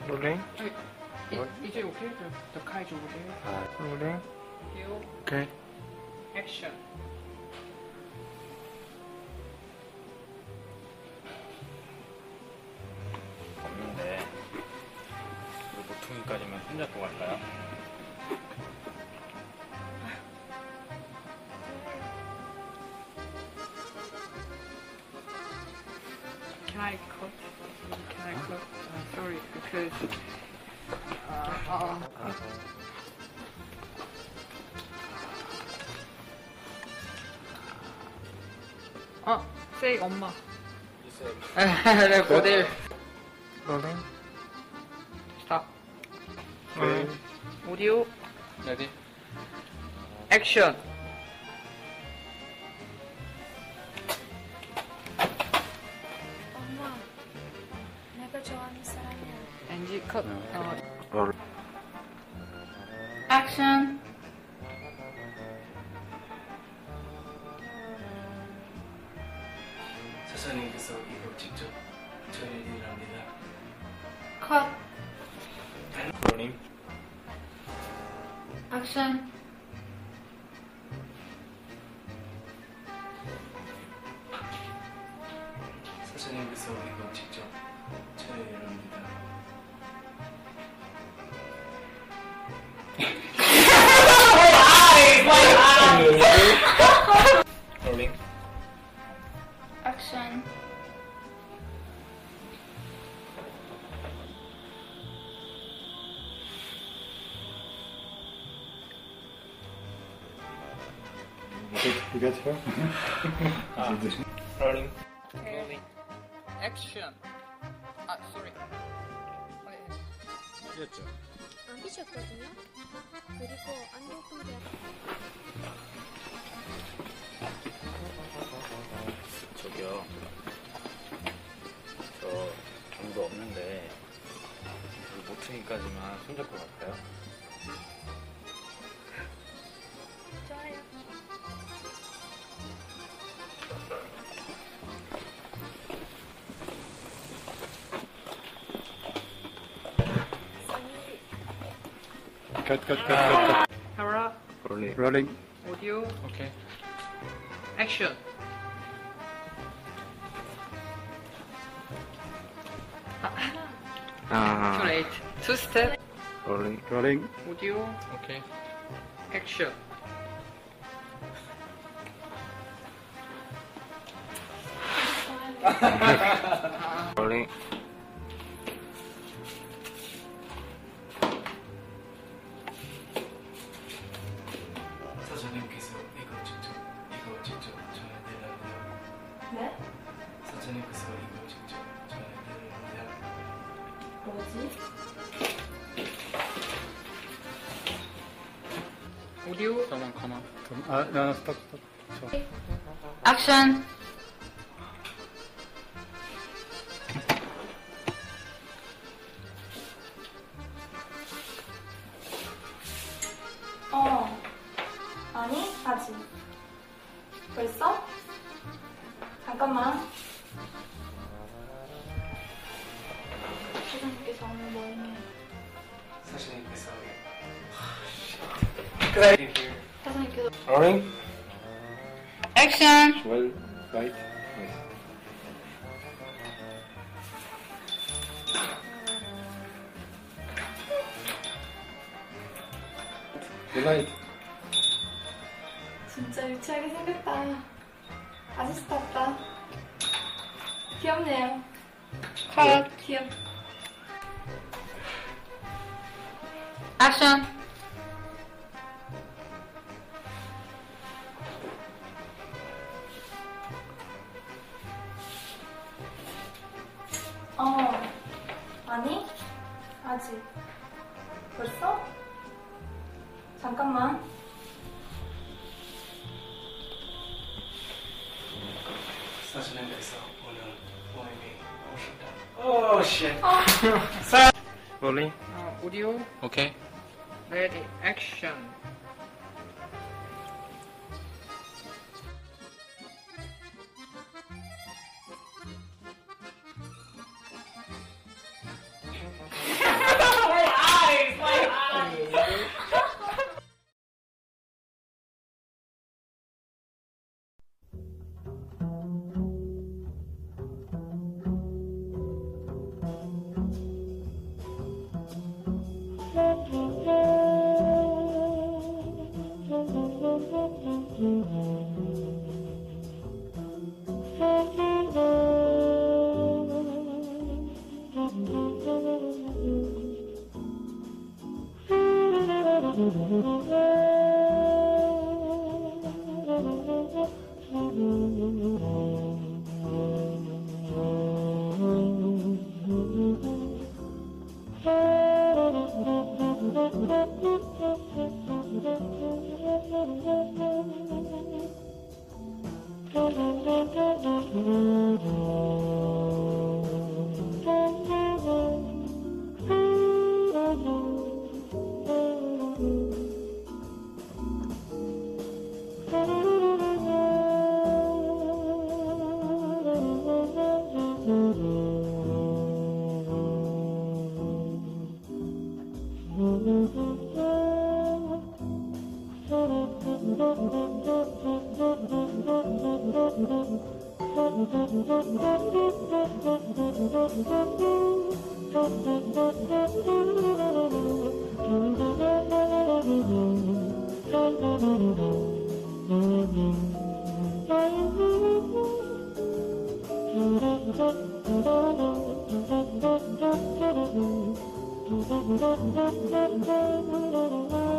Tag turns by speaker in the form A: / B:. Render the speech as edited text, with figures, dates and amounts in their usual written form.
A: Rolling.
B: Is it okay? The kite over there.
A: Rolling.
B: You
A: Okay.
B: action.
C: 없는데 우리 모퉁이까지만 손잡고 갈까요?
B: Can I cut? Can I cut? Sorry, because say 엄마. 네, 모델.
A: Rolling.
B: Stop.
A: Rolling.
B: Audio.
C: 레디?
B: Action.
D: 엄마, 내가 좋아하는 사람이야.
B: NG cut.
A: Roll.
B: Action.
E: 사장님께서 이거 직접 전해드리랍니다.
D: 컷.
C: 롤링?
D: 액션.
E: 사장님께서 이거 직접 전해드리랍니다.
C: 롤링?
D: 액션.
A: You get her?
C: 롤링?
B: Okay. Action. Sorry.
C: 틀렸죠?
D: 안 삐졌거든요? 그리고 안 녹음돼.
C: 저기요 저 아무도 없는데 우리 모퉁이까지만 손잡고 갈까요?
D: 좋아요.
A: Cut.
B: Camera.
C: 롤링?
A: Rolling.
B: Audio.
C: 오케이.
B: Action. Too late. Two step.
A: Rolling.
B: Audio.
C: 오케이.
B: Action.
A: Rolling.
E: 사장님께서 이거 직접 전해드리랍니다.
D: 네?
E: 사장님께서 이거 직접 전해드리랍니다.
D: 뭐지?
B: Audio.
C: Come on.
A: No, stop.
D: 액션. 아니, 아직. 벌써? 잠깐만. 사장님께서 오늘 뭐 했냐?
E: 사장님께서
D: 사장님께서
A: Rolling.
D: 액션.
A: Well, right. Good night.
D: 진짜 유치하게 생겼다. 아시스타다. 귀엽네요. 컷. 귀엽. 액션. 아니, 아직. 벌써? 잠깐만.
E: 사장님께서 오늘 모임이 오셨다. 오, shit.
A: Rolling.
B: Audio.
C: 오케이.
B: Ready. Action.
D: Thank you.